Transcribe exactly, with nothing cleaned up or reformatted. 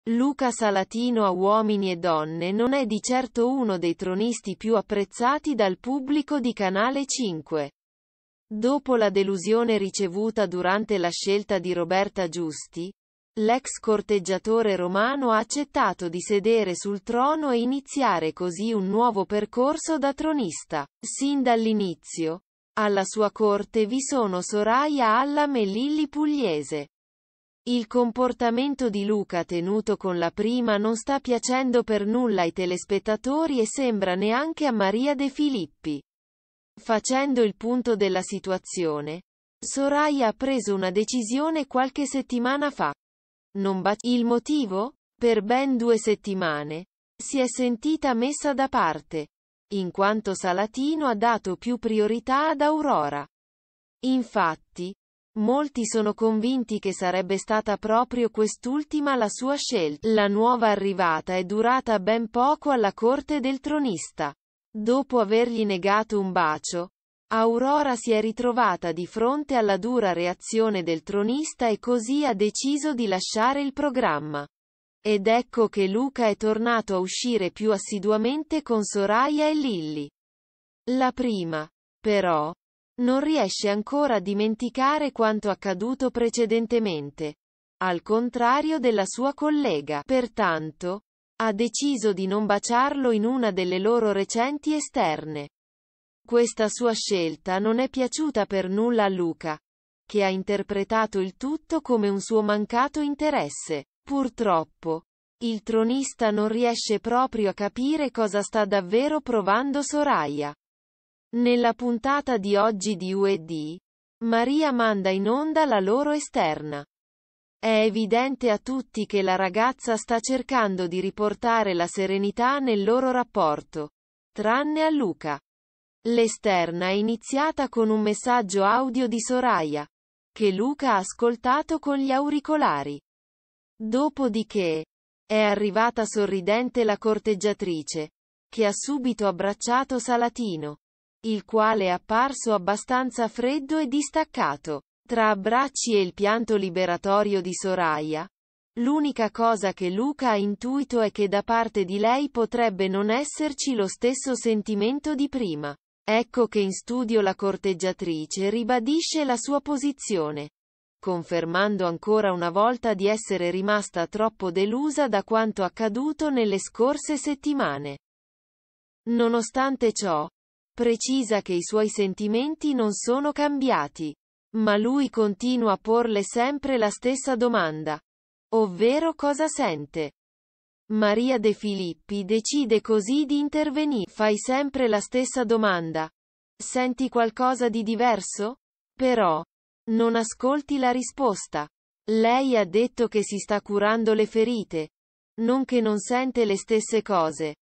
Luca Salatino a Uomini e Donne non è di certo uno dei tronisti più apprezzati dal pubblico di Canale cinque. Dopo la delusione ricevuta durante la scelta di Roberta Giusti, l'ex corteggiatore romano ha accettato di sedere sul trono e iniziare così un nuovo percorso da tronista. Sin dall'inizio, alla sua corte vi sono Soraya Allam e Lilli Pugliese. Il comportamento di Luca tenuto con la prima non sta piacendo per nulla ai telespettatori e sembra neanche a Maria De Filippi. Facendo il punto della situazione, Soraya ha preso una decisione qualche settimana fa. Non baci- Il motivo? Per ben due settimane, si è sentita messa da parte, in quanto Salatino ha dato più priorità ad Aurora. Infatti, molti sono convinti che sarebbe stata proprio quest'ultima la sua scelta. La nuova arrivata è durata ben poco alla corte del tronista. Dopo avergli negato un bacio, Aurora si è ritrovata di fronte alla dura reazione del tronista e così ha deciso di lasciare il programma. Ed ecco che Luca è tornato a uscire più assiduamente con Soraya e Lilli. La prima, però, non riesce ancora a dimenticare quanto accaduto precedentemente, al contrario della sua collega. Pertanto, ha deciso di non baciarlo in una delle loro recenti esterne. Questa sua scelta non è piaciuta per nulla a Luca, che ha interpretato il tutto come un suo mancato interesse. Purtroppo, il tronista non riesce proprio a capire cosa sta davvero provando Soraya. Nella puntata di oggi di U e D, Maria manda in onda la loro esterna. È evidente a tutti che la ragazza sta cercando di riportare la serenità nel loro rapporto, tranne a Luca. L'esterna è iniziata con un messaggio audio di Soraya, che Luca ha ascoltato con gli auricolari. Dopodiché, è arrivata sorridente la corteggiatrice, che ha subito abbracciato Salatino, il quale è apparso abbastanza freddo e distaccato. Tra abbracci e il pianto liberatorio di Soraya, l'unica cosa che Luca ha intuito è che da parte di lei potrebbe non esserci lo stesso sentimento di prima. Ecco che in studio la corteggiatrice ribadisce la sua posizione, confermando ancora una volta di essere rimasta troppo delusa da quanto accaduto nelle scorse settimane. Nonostante ciò, precisa che i suoi sentimenti non sono cambiati. Ma lui continua a porle sempre la stessa domanda, ovvero cosa sente. Maria De Filippi decide così di intervenire. Fai sempre la stessa domanda. Senti qualcosa di diverso? Però, non ascolti la risposta. Lei ha detto che si sta curando le ferite, non che non sente le stesse cose.